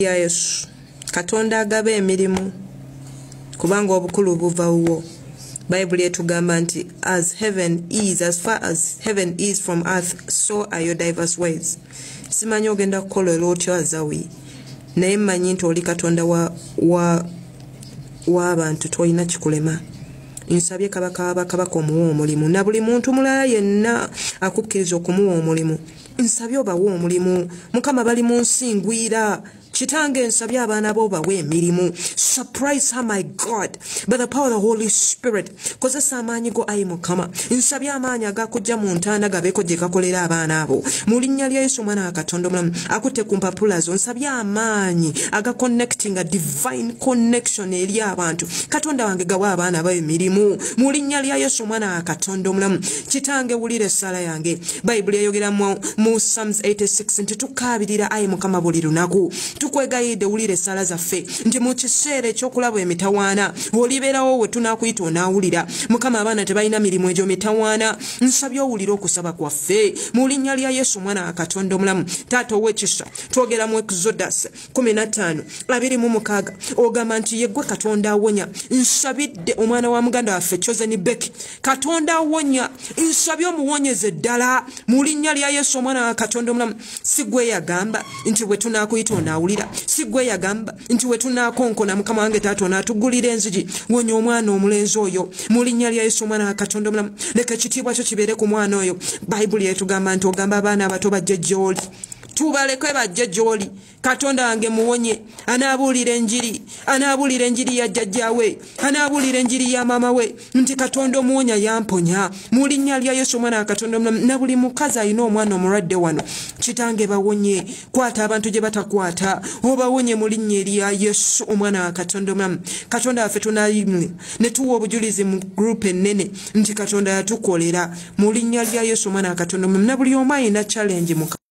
ya Yesu Katonda agabe emirimu kubanga obukulu buva wo. Bible etugamba nti as far as heaven is from earth, so are your diverse ways. Simanyi ogenda kukola otyo azawi naye mmanyi nti oli Katonda w'abantu toyina kikulema. Nsabye kabaka omuwa omulimu na buli muntu mulala yenna akukkiriza okumuwa omulimu. Nsabye obawa omulimu. Mukama bali mu nsingwira. Chitange nsabye abaana bo bawe emirimu. Surprise her, my God, by the power of the Holy Spirit. Kozesa amaanyi go ayi Mukama. Nsabye amaanyi agakujja mu ntaana gabeeko gye gakolera abaana abo. Mu linnya lya Yesu Omwana wa Katonda omulamu akutte ku mpapula zo. Nsabye amaanyi connecting a divine connection eri abantu. Katonda wange gawa abaana bawe emirimu. Mu linnya lya Yesu Omwana wa Katonda omulamu. Chitange wulire essala yange. Bible eyogera mu Psalms 86 nti tukaabirira ayi Mukama buli lunaku. Tukwegayidde wulire essala zaffe nti mu kiseera ekyokulaba emitawaana olibeerawo we tunakuyita onaawulira. Mukama abaana tebalina mirimu egyo mitawaana. Nsabye owulire okusaba kwaffe mu linnya lya Yesu Omwana wa Katonda omulamu. Taata ow'ekisa twogera mu Exodus 15:26 ogamba nti yeggwe Katonda awonya. Nsabidde omwana wa muganda waffe Chosen Becky Katonda awonya. Nsabye omuwonyeze ddala mu linnya lya Yesu Omwana wa Katonda omulamu. Sigwe yagamba nti we tunakuyita onaawulira. Sigwe yagamba nti we tunakonkona Mukama wange taata onaatugulira enzigi. Wonya omwana omulenzi oyo mu linnya lya Yesu Omwana wa Katonda omulamu. Leka ekitiibwa kyo kibeere ku mwana oyo. Bible etugamba nti ogamba abaana abato bajje gy'oli. Tubaleke bajje gy'oli. Katonda wange muwonye. Anaabulira enjiri ya jjajjaawe. Anaabulira enjiri ya maama we nti Katonda omuwonya yamponya mu linnya lya Yesu Omwana wa Katonda omulamu. Na buli mukazi alina omwana omulwadde wano Kitange bawonye. Kwata abantu gye batakwata obawonye mu linnya erya Yesu Omwana wa Katonda omulamu. Katonda waffe tunayimwe ne tuwa obujulizi mu group ennene nti Katonda yatukolera mu linnya lya Yesu Omwana wa Katonda omulamu. Na buli omu alina challenge mu